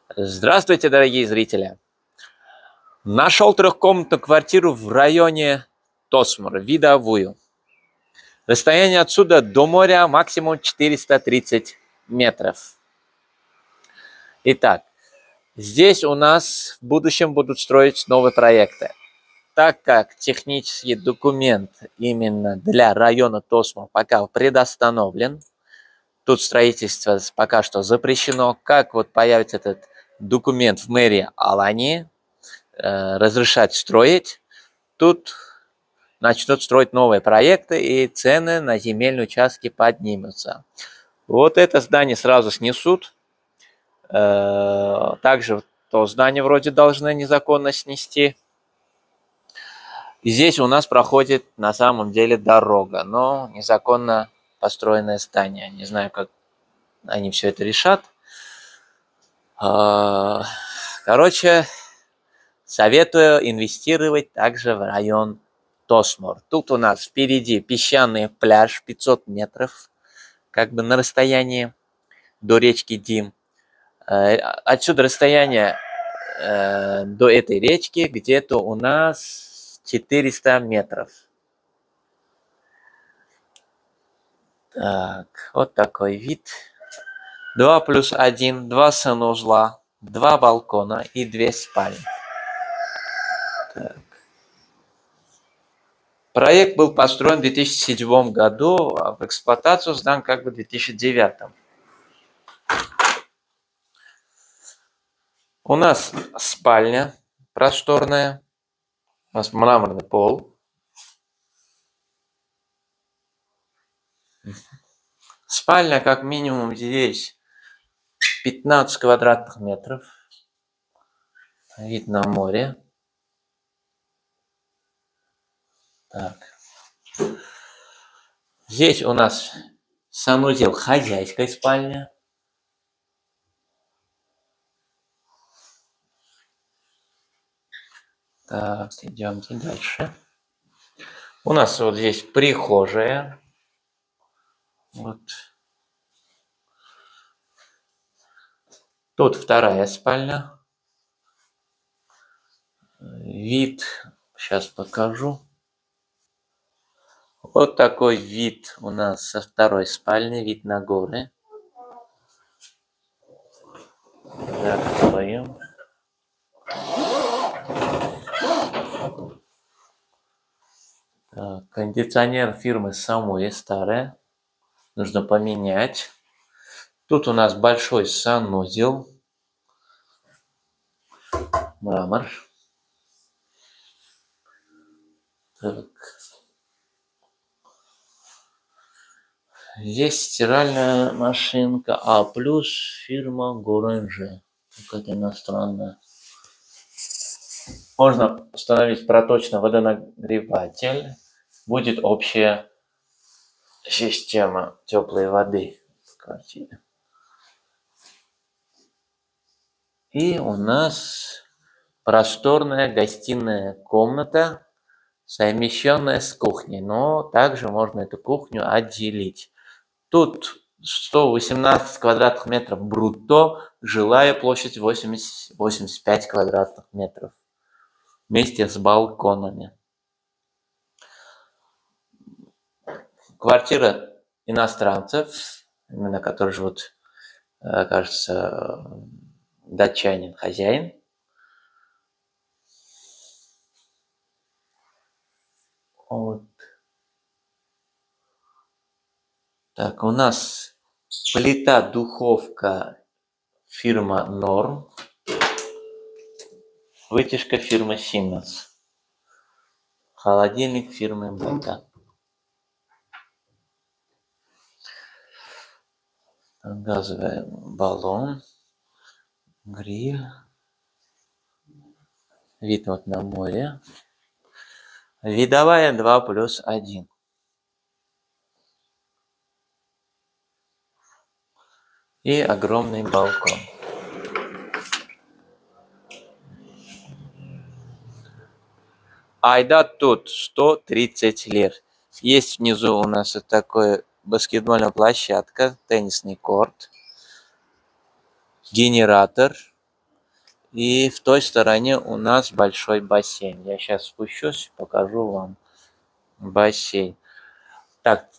Здравствуйте, дорогие зрители! Нашел трехкомнатную квартиру в районе Тосмур, видовую. Расстояние отсюда до моря максимум 430 метров. Итак, здесь у нас в будущем будут строить новые проекты. Так как технический документ именно для района Тосмур пока предостановлен, тут строительство пока что запрещено. Как вот появится этот документ в мэрии Алании, разрешать строить, тут начнут строить новые проекты, и цены на земельные участки поднимутся. Вот это здание сразу снесут. Также то здание вроде должны незаконно снести. И здесь у нас проходит на самом деле дорога, но незаконно построенное здание. Не знаю, как они все это решат. Короче, советую инвестировать также в район Тосмур. Тут у нас впереди песчаный пляж 500 метров, как бы на расстоянии до речки Дим. Отсюда расстояние до этой речки где-то у нас 400 метров. Так, вот такой вид. 2+1, 2 санузла, 2 балкона и 2 спальни. Так. Проект был построен в 2007 году, а в эксплуатацию сдан как бы в 2009. У нас спальня просторная, у нас мраморный пол. Спальня как минимум здесь 15 квадратных метров. Вид на море. Так. Здесь у нас санузел, хозяйская спальня. Так, идемте дальше. У нас вот здесь прихожая. Вот. Тут вторая спальня. Вид, сейчас покажу. Вот такой вид у нас со второй спальни, вид на горы. Закроем. Так, кондиционер фирмы Самуи старая. Нужно поменять. Тут у нас большой санузел. Мрамор. Так. Здесь стиральная машинка А+, фирма Гуранже. Какая-то иностранная. Можно установить проточный водонагреватель. Будет общая система теплой воды в квартире. И у нас просторная гостиная комната, совмещенная с кухней. Но также можно эту кухню отделить. Тут 118 квадратных метров брутто, жилая площадь 85 квадратных метров. Вместе с балконами. Квартира иностранцев, именно которые живут, кажется, датчанин, хозяин. Вот. Так, у нас плита-духовка фирма Норм. Вытяжка фирмы Siemens. Холодильник фирмы Бета. Газовый баллон. Гриль. Вид вот на море. Видовая 2+1. И огромный балкон. Айда тут 130 лир. Есть внизу у нас вот такой баскетбольная площадка, теннисный корт, генератор, И в той стороне у нас большой бассейн. Я сейчас спущусь, покажу вам бассейн. Так,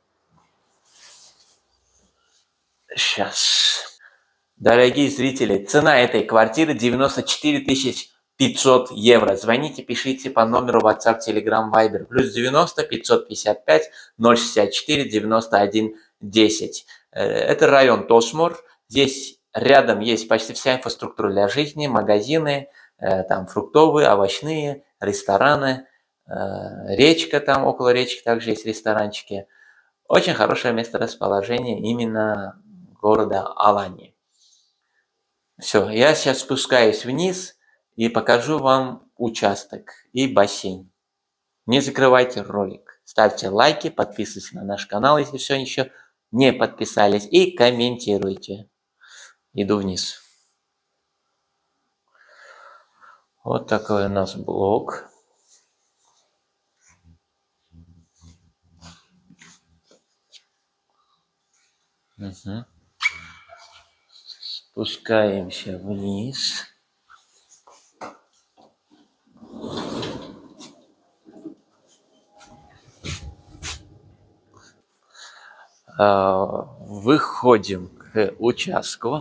сейчас. Дорогие зрители, цена этой квартиры 94 500 евро. Звоните, пишите по номеру WhatsApp, Telegram, Viber. Плюс 90 555 064 91 10. Это район Тосмор. Здесь рядом есть почти вся инфраструктура для жизни, магазины, там фруктовые, овощные, рестораны, речка там, около речки также есть ресторанчики. Очень хорошее месторасположение именно города Алании. Все, я сейчас спускаюсь вниз и покажу вам участок и бассейн. Не закрывайте ролик. Ставьте лайки, подписывайтесь на наш канал, если все еще не подписались, и комментируйте. Иду вниз. Вот такой у нас блок. Угу. Спускаемся вниз. Выходим к участку.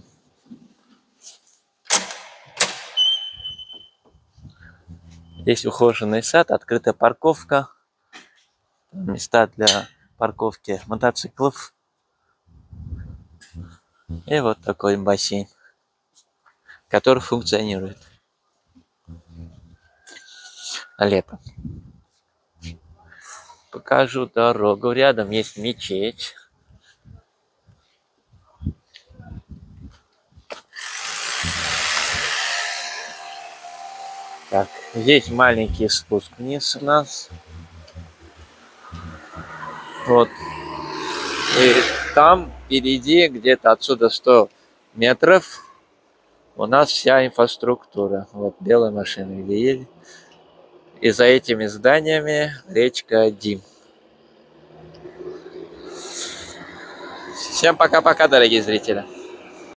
Здесь ухоженный сад, открытая парковка, места для парковки мотоциклов. И вот такой бассейн, который функционирует летом. Покажу дорогу. Рядом есть мечеть. Так, здесь маленький спуск вниз у нас. Вот. И там впереди, где-то отсюда 100 метров, у нас вся инфраструктура. Вот белая машина видели. И за этими зданиями речка Дим. Всем пока-пока, дорогие зрители.